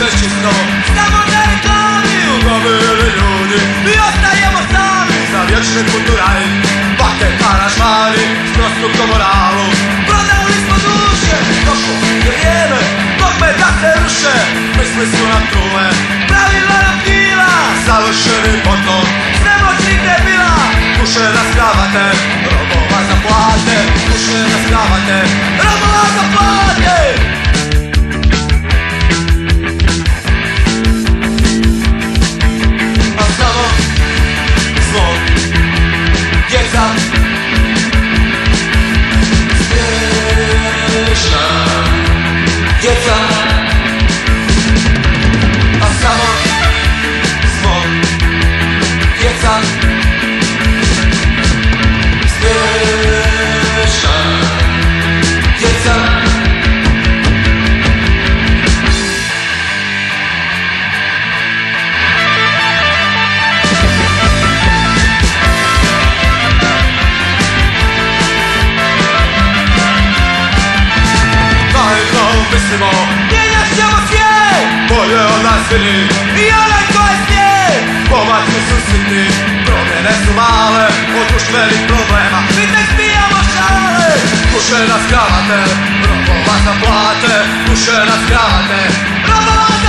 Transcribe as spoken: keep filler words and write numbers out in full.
sve čisto, samo na reklami ugomili ljudi i ostajemo sami za vječni kulturaj. Bake aranžmani s prostom moralu, prodali smo duše, došlo je vrijeme dogme da se ruše. Misli su nam trule, pravila nam bila, savršeni potom svemoćnih debila. Kuše nas kravate, robova za plate, kuše nas kravate, robova za plate. A samo zlo, djeca, smiješna djeca. A samo zlo, djeca, smiješna djeca. Mislimo, mijenjat ćemo svijet, bolje od nas vidi i onaj ko je svijet. Pomaci su sitni, promjene su male, od društvenih problema mi tek spijamo šale. Kuše nas kravate, robova za plate, kuše nas kravate, robova za